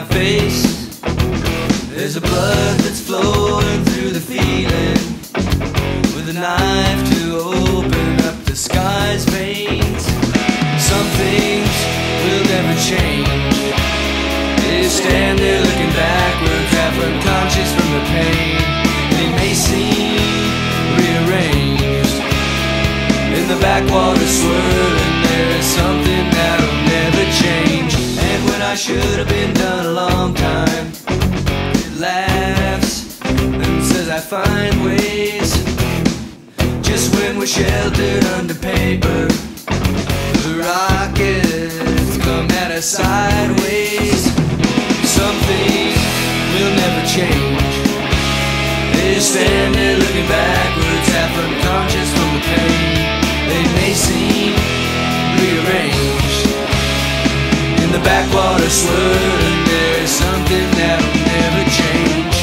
my face. There's a blood that's flowing through the feeling, with a knife to open up the sky's veins. Some things will never change. They stand there looking backwards, half unconscious from the pain. They may seem rearranged in the backwater swirling. There is something that'll never change. And when I should have been done a long time, it laughs and says I find ways. Just when we're sheltered under paper, the rockets come at us sideways. Something will never change. They stand there looking backwards, half unconscious from the pain. They may seem rearranged in the backwater swirling. There is something that'll never change.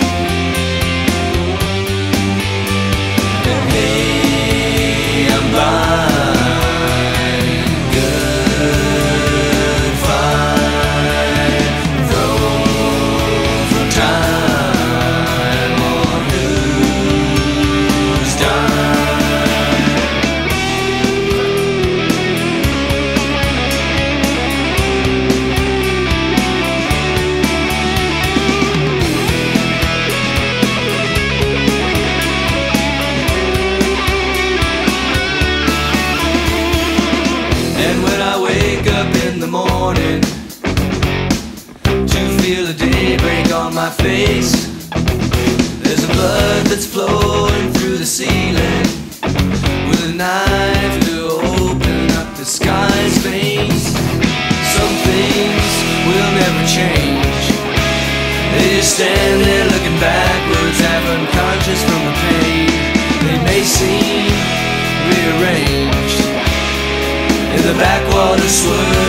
And hey, I'm blind, good, fine, thrown from time on who's done. And when I wake up in the morning to feel the daybreak on my face, there's a blood that's flowing through the ceiling, with a knife to open up the sky's veins. Some things will never change. They just stand there looking backwards, half unconscious from the pain. They may seem rearranged in the backwater swirl.